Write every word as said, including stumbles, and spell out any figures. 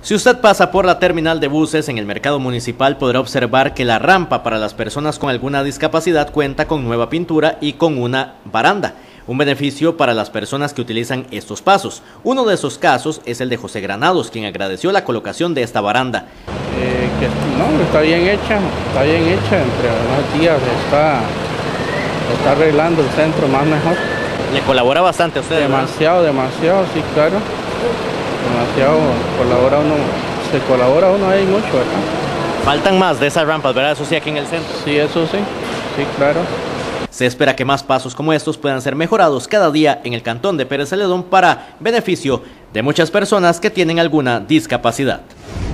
Si usted pasa por la terminal de buses en el mercado municipal, podrá observar que la rampa para las personas con alguna discapacidad cuenta con nueva pintura y con una baranda. Un beneficio para las personas que utilizan estos pasos. Uno de esos casos es el de José Granados, quien agradeció la colocación de esta baranda. Eh, que no, está bien hecha, está bien hecha, entre unos días está, está arreglando el centro más mejor. ¿Le colabora bastante a usted? Demasiado, ¿verdad? demasiado, sí, claro. Demasiado, colabora uno, se colabora uno ahí mucho, ¿verdad? Faltan más de esas rampas, ¿verdad? Eso sí, aquí en el centro. Sí, eso sí, sí, claro. Se espera que más pasos como estos puedan ser mejorados cada día en el cantón de Pérez Celedón para beneficio de muchas personas que tienen alguna discapacidad.